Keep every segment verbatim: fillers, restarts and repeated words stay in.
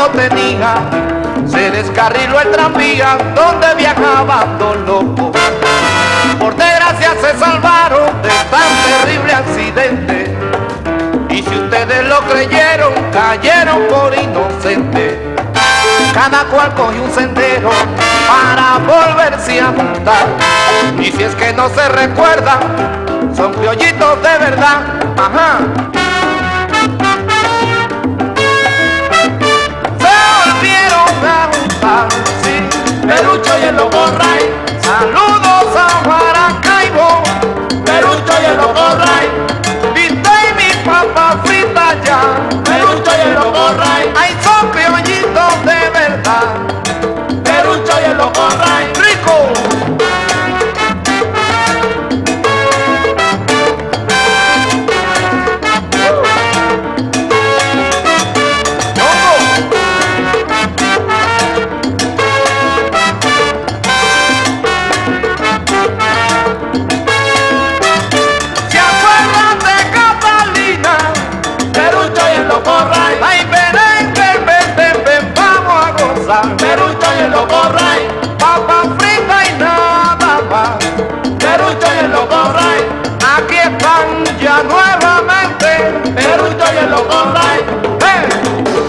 lo tenía, se descarriló el tranvía donde viajaban dos locos. Por desgracia se salvaron de tan terrible accidente, y si ustedes lo creyeron, cayeron por inocentes. Cada cual cogió un sendero para volverse a juntar, y si es que no se recuerdan, son criollitos de verdad. Ajá. Se volvieron a juntar, sí, Perucho y el Loco Ray. saludos a Maracaibo, Perucho y el Loco Ray. viste y mi papa frita ya, Perucho y el Loco Ray. ay, son criollitos de verdad. Perucho y el Loco Ray. ¡Rico! ¿Se acuerdan de Catalina? Perucho y el Loco Ray. Ay, ven, ven, ven, ven, ven, vamos a gozar. Perucho y el Loco Ray. Papa frita y nada más. Perucho y el Loco Ray. Aquí están ya nuevamente. Perucho y el Loco Ray. ¡Ven!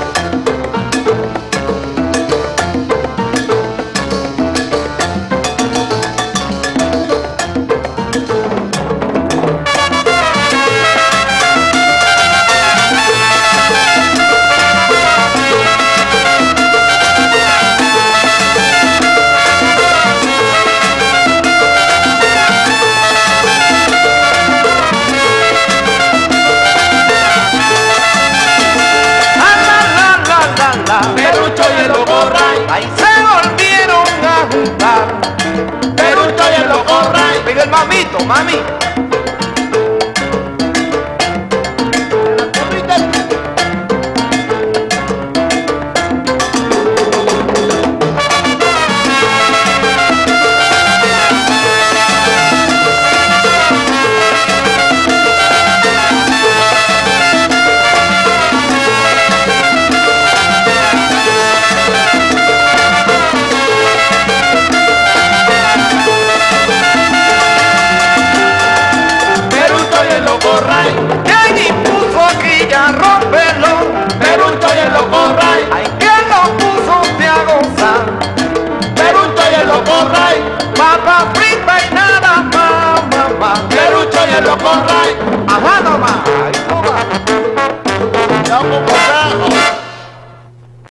Perucho y el Loco Ray. Ahí se volvieron a juntar. Perucho y el Loco Ray. Pide el mamito, mami. Perucho y el Loco Ray. ¿Quién impuso aquí ya rompelo? Perucho y el Loco Ray. Ay, ¿quién lo puso usted a gozar? Perucho y el Loco Ray. Papa frita y nada más, mamá. Perucho y el Loco Ray. Ajá, nomás. Ay, toma. Ya vamos a pasar.